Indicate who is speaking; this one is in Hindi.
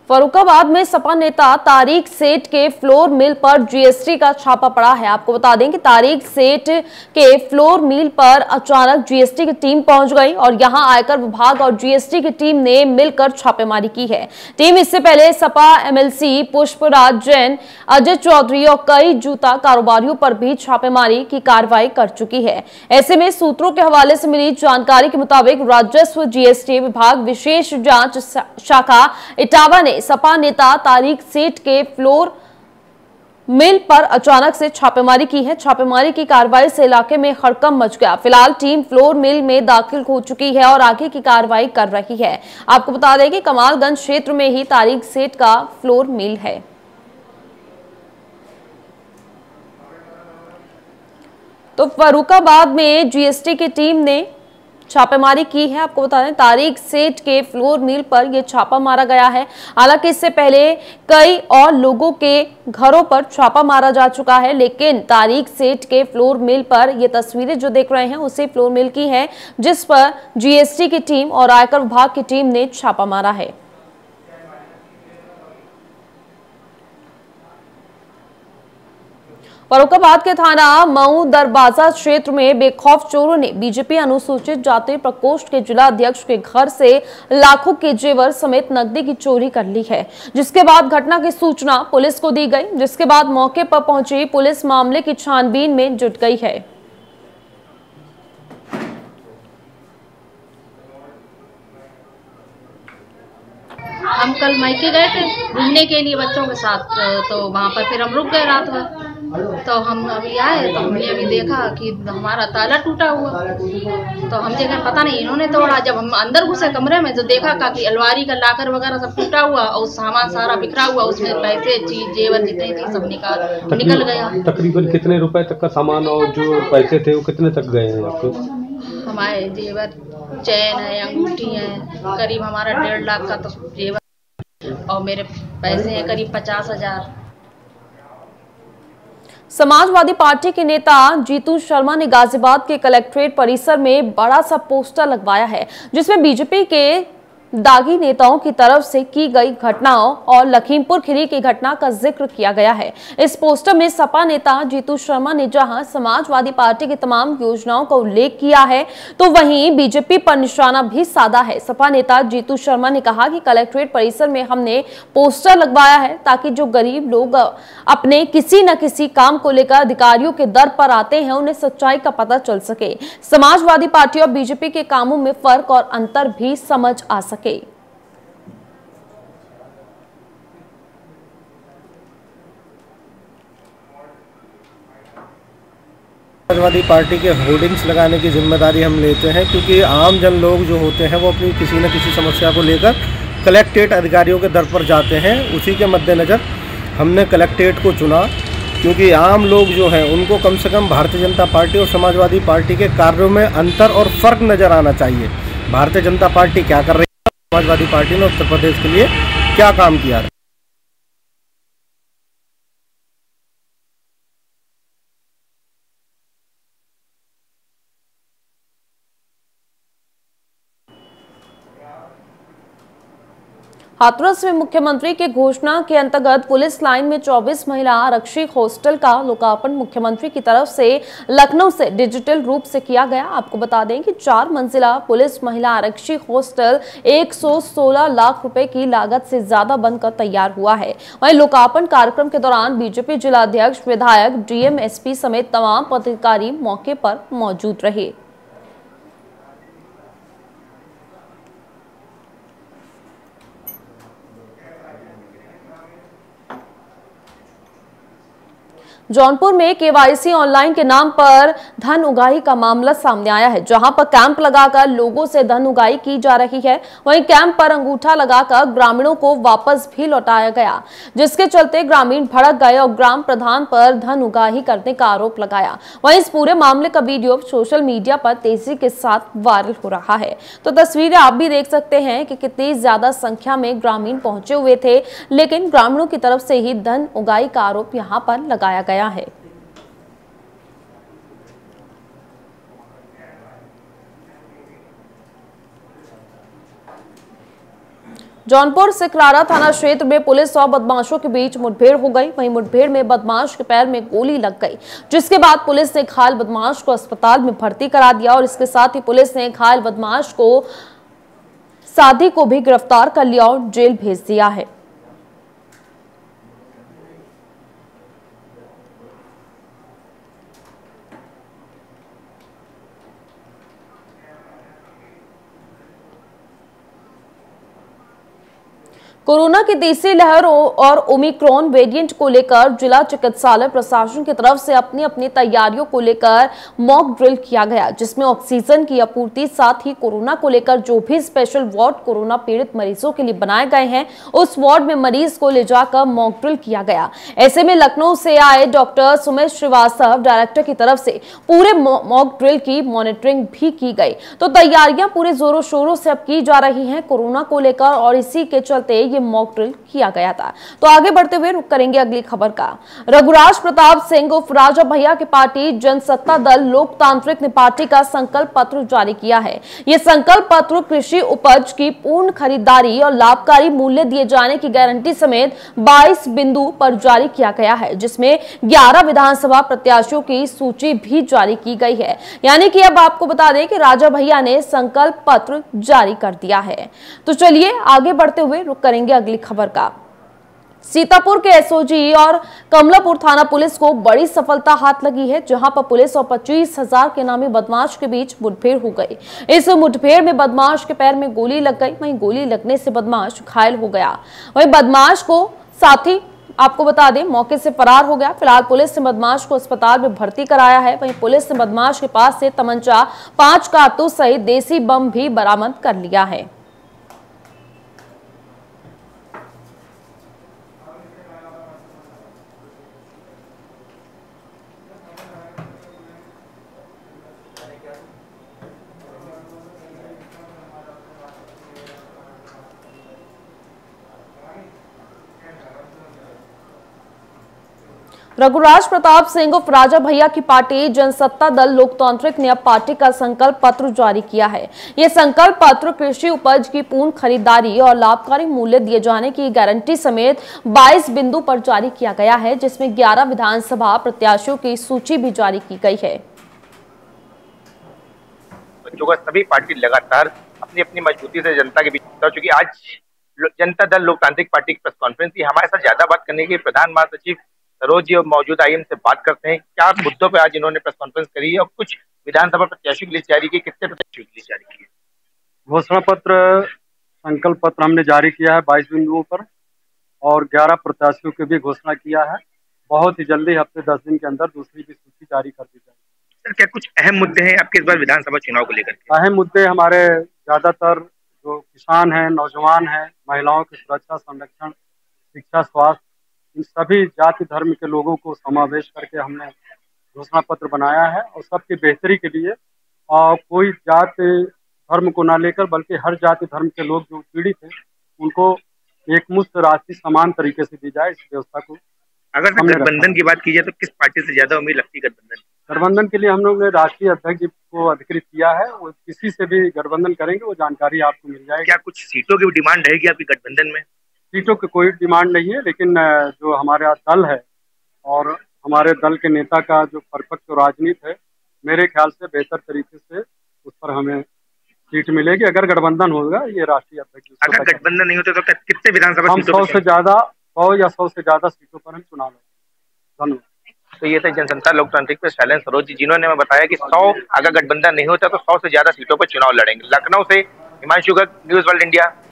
Speaker 1: फर्रुखाबाद में सपा नेता तारिक सेठ के फ्लोर मिल पर जीएसटी का छापा पड़ा है। आपको बता दें कि तारिक सेठ के फ्लोर मिल पर अचानक जीएसटी की टीम पहुंच गई और यहां आयकर विभाग और जीएसटी की टीम ने मिलकर छापेमारी की है। टीम इससे पहले सपा एमएलसी पुष्पराज जैन, अजय चौधरी और कई जूता कारोबारियों पर भी छापेमारी की कार्रवाई कर चुकी है। ऐसे में सूत्रों के हवाले से मिली जानकारी के मुताबिक राजस्व जीएसटी विभाग विशेष जांच शाखा इटावा ने सपा नेता तारिक सेठ के फ्लोर मिल पर अचानक से छापेमारी की है। छापेमारी की कार्रवाई से इलाके में हड़कंप मच गया। फिलहाल टीम फ्लोर मिल में दाखिल हो चुकी है और आगे की कार्रवाई कर रही है। आपको बता दें कि कमालगंज क्षेत्र में ही तारिक सेठ का फ्लोर मिल है। तो फर्रुखाबाद में जीएसटी की टीम ने छापेमारी की है। आपको बता दें तारिक सेठ के फ्लोर मिल पर यह छापा मारा गया है। हालांकि इससे पहले कई और लोगों के घरों पर छापा मारा जा चुका है, लेकिन तारिक सेठ के फ्लोर मिल पर ये तस्वीरें जो देख रहे हैं उसी फ्लोर मिल की है, जिस पर जीएसटी की टीम और आयकर विभाग की टीम ने छापा मारा है। फर्रुखाबाद के थाना मऊ दरवाजा क्षेत्र में बेखौफ चोरों ने बीजेपी अनुसूचित जाति प्रकोष्ठ के जिला अध्यक्ष के घर से लाखों के जेवर समेत नकदी की चोरी कर ली है, जिसके बाद घटना की सूचना पुलिस को दी गई, जिसके बाद मौके पर पहुंची पुलिस मामले की छानबीन में जुट गई है।
Speaker 2: हम कल मायके गए थे घूमने के लिए बच्चों के साथ, तो वहाँ पर फिर हम रुक गए रात भर। तो हम अभी आए तो हमने अभी देखा कि हमारा ताला टूटा हुआ। तो हम देखें पता नहीं इन्होंने तोड़ा। जब हम अंदर घुसे कमरे में तो देखा कि अलमारी का लाकर वगैरह सब टूटा हुआ और सामान सारा बिखरा हुआ, उसमें पैसे चीज जेवर जितनी थी सब निकल गया।
Speaker 3: तकरीबन कितने रुपए तक का सामान और जो पैसे थे वो कितने तक गए हैं आपके?
Speaker 2: हमारे जेवर चैन है, अंगूठी है, करीब हमारा 1.5 लाख का तो जेवर और मेरे पैसे हैं करीब 50,000।
Speaker 1: समाजवादी पार्टी के नेता जीतू शर्मा ने गाजियाबाद के कलेक्ट्रेट परिसर में बड़ा सा पोस्टर लगवाया है, जिसमें बीजेपी के दागी नेताओं की तरफ से की गई घटनाओं और लखीमपुर खीरी की घटना का जिक्र किया गया है। इस पोस्टर में सपा नेता जीतू शर्मा ने जहां समाजवादी पार्टी की तमाम योजनाओं का उल्लेख किया है, तो वहीं बीजेपी पर निशाना भी साधा है। सपा नेता जीतू शर्मा ने कहा कि कलेक्ट्रेट परिसर में हमने पोस्टर लगवाया है ताकि जो गरीब लोग अपने किसी न किसी काम को लेकर अधिकारियों के दर पर आते हैं, उन्हें सच्चाई का पता चल सके, समाजवादी पार्टी और बीजेपी के कामों में फर्क और अंतर भी समझ आ सके।
Speaker 4: समाजवादी पार्टी के होर्डिंग्स लगाने की जिम्मेदारी हम लेते हैं, क्योंकि आम जन लोग जो होते हैं वो अपनी किसी न किसी समस्या को लेकर कलेक्ट्रेट अधिकारियों के दर पर जाते हैं। उसी के मद्देनज़र हमने कलेक्ट्रेट को चुना, क्योंकि आम लोग जो हैं उनको कम से कम भारतीय जनता पार्टी और समाजवादी पार्टी के कार्यों में अंतर और फर्क नज़र आना चाहिए। भारतीय जनता पार्टी क्या कर रही है, समाजवादी पार्टी ने उत्तर प्रदेश के लिए क्या काम किया है।
Speaker 1: हाथरस में मुख्यमंत्री की घोषणा के अंतर्गत पुलिस लाइन में 24 महिला आरक्षी हॉस्टल का लोकार्पण मुख्यमंत्री की तरफ से लखनऊ से डिजिटल रूप से किया गया। आपको बता दें कि 4 मंजिला पुलिस महिला आरक्षी हॉस्टल 116 लाख रुपए की लागत से ज्यादा बनकर तैयार हुआ है। वहीं लोकार्पण कार्यक्रम के दौरान बीजेपी जिला अध्यक्ष, विधायक, डीएम, एसपी समेत तमाम पदाधिकारी मौके पर मौजूद रहे। जौनपुर में केवाईसी ऑनलाइन के नाम पर धन उगाही का मामला सामने आया है, जहां पर कैंप लगाकर लोगों से धन उगाही की जा रही है। वहीं कैंप पर अंगूठा लगाकर ग्रामीणों को वापस भी लौटाया गया, जिसके चलते ग्रामीण भड़क गए और ग्राम प्रधान पर धन उगाही करने का आरोप लगाया। वहीं इस पूरे मामले का वीडियो सोशल मीडिया पर तेजी के साथ वायरल हो रहा है। तो तस्वीरें आप भी देख सकते हैं कि कितनी ज्यादा संख्या में ग्रामीण पहुंचे हुए थे, लेकिन ग्रामीणों की तरफ से ही धन उगाही का आरोप यहां पर लगाया गया है। जौनपुर सिकरारा थाना क्षेत्र में पुलिस और बदमाशों के बीच मुठभेड़ हो गई। वहीं मुठभेड़ में बदमाश के पैर में गोली लग गई, जिसके बाद पुलिस ने घायल बदमाश को अस्पताल में भर्ती करा दिया और इसके साथ ही पुलिस ने घायल बदमाश को साथी को भी गिरफ्तार कर लिया और जेल भेज दिया है। कोरोना की तीसरी लहर और ओमिक्रॉन वेरिएंट को लेकर जिला चिकित्सालय प्रशासन की तरफ से अपनी अपनी तैयारियों को लेकर मॉक ड्रिल किया गया, जिसमें ऑक्सीजन की आपूर्ति, साथ ही कोरोना को लेकर जो भी स्पेशल वार्ड कोरोना पीड़ित मरीजों के लिए बनाए गए हैं उस वार्ड में मरीज को ले जाकर मॉक ड्रिल किया गया। ऐसे में लखनऊ से आए डॉक्टर सुमित श्रीवास्तव डायरेक्टर की तरफ से पूरे मॉक ड्रिल की मॉनिटरिंग भी की गई। तो तैयारियां पूरे जोरों शोरों से अब की जा रही हैं कोरोना को लेकर और इसी के चलते ये मॉक ड्रिल किया गया था। तो आगे बढ़ते हुए रुक करेंगे अगली खबर का। रघुराज प्रताप सिंह उर्फ राजा भैया की पार्टी जनसत्ता दल लोकतांत्रिक ने पार्टी का संकल्प पत्र जारी किया है। यह संकल्प पत्र कृषि उपज की पूर्ण खरीदारी और लाभकारी मूल्य दिए जाने की गारंटी समेत 22 बिंदु पर जारी किया गया है, जिसमें 11 विधानसभा प्रत्याशियों की सूची भी जारी की गई है। यानी कि अब आपको बता दें कि राजा भैया ने संकल्प पत्र जारी कर दिया है। तो चलिए आगे बढ़ते हुए रुक करेंगे अगली खबर का। सीतापुर के एसओजी और कमलापुर थाना पुलिस को बड़ी सफलता हाथ लगी है, जहां पर पुलिस और 25,000 के नामी बदमाश के बीच मुठभेड़ हो गई। इस मुठभेड़ में बदमाश के पैर में गोली लग गई, वहीं गोली लगने से बदमाश घायल हो गया। वहीं बदमाश को साथी आपको बता दें मौके से फरार हो गया। फिलहाल पुलिस ने बदमाश को अस्पताल में भर्ती कराया है। वहीं पुलिस ने बदमाश के पास से तमंचा, 5 कारतूस सहित देसी बम भी बरामद कर लिया है। रघुराज प्रताप सिंह उर्फ राजा भैया की पार्टी जनसत्ता दल लोकतांत्रिक ने अब पार्टी का संकल्प पत्र जारी किया है। यह संकल्प पत्र कृषि उपज की पूर्ण खरीदारी और लाभकारी मूल्य दिए जाने की गारंटी समेत 22 बिंदु पर जारी किया गया है, जिसमें 11 विधानसभा प्रत्याशियों की सूची भी जारी की गई है।
Speaker 5: बच्चों का सभी पार्टी लगातार अपनी अपनी मजबूती से जनता के बीच, क्योंकि आज जनता दल लोकतांत्रिक पार्टी की प्रेस कॉन्फ्रेंस थी। हमारे साथ ज्यादा बात करने के प्रधान महासचिव सरोज जी और मौजूद आईएम से बात करते हैं। क्या मुद्दों पे आज इन्होंने प्रेस कॉन्फ्रेंस करी है और कुछ विधानसभा प्रत्याशियों की लिस्ट जारी की, कितने प्रत्याशियों की लिस्ट जारी की है?
Speaker 6: घोषणा पत्र, संकल्प पत्र हमने जारी किया है 22 बिंदुओं पर और 11 प्रत्याशियों की भी घोषणा किया है। बहुत ही जल्दी हफ्ते 10 दिन के अंदर दूसरी भी सूची जारी कर दी जाएगी।
Speaker 5: सर, क्या कुछ अहम मुद्दे हैं आपके इस बार विधानसभा चुनाव को लेकर?
Speaker 6: अहम मुद्दे हमारे ज्यादातर जो किसान हैं, नौजवान हैं, महिलाओं की सुरक्षा, संरक्षण, शिक्षा, स्वास्थ्य, इन सभी जाति धर्म के लोगों को समावेश करके हमने घोषणा पत्र बनाया है और सबकी बेहतरी के लिए कोई जाति धर्म को ना लेकर बल्कि हर जाति धर्म के लोग जो पीड़ित हैं उनको एक मुश्त राशि समान तरीके से दी जाए, इस व्यवस्था को।
Speaker 5: अगर गठबंधन की बात की जाए तो किस पार्टी से ज्यादा उम्मीद लगती है गठबंधन?
Speaker 6: गठबंधन के लिए हम लोग ने राष्ट्रीय अध्यक्ष जी को अधिकृत किया है, वो किसी से भी गठबंधन करेंगे वो जानकारी आपको मिल जाएगी।
Speaker 5: क्या कुछ सीटों की डिमांड रहेगी आपकी गठबंधन में?
Speaker 6: सीटों की कोई डिमांड नहीं है, लेकिन जो हमारा दल है और हमारे दल के नेता का जो परिपक्व राजनीति है, मेरे ख्याल से बेहतर तरीके से उस पर हमें सीट मिलेगी अगर गठबंधन होगा। ये राष्ट्रीय अध्यक्ष,
Speaker 5: अगर गठबंधन नहीं होता तो कितने विधानसभा
Speaker 6: हम 100 से ज्यादा 100 से ज्यादा सीटों पर हम चुनाव लड़ेंगे। धन्यवाद।
Speaker 5: तो ये थे जनसत्ता लोकतांत्रिक पे शैलेंद्र सरोज जी, जिन्होंने हमें बताया कि 100 अगर गठबंधन नहीं होता तो 100 से ज्यादा सीटों पर चुनाव लड़ेंगे। लखनऊ से Himanshu Garg, news world India.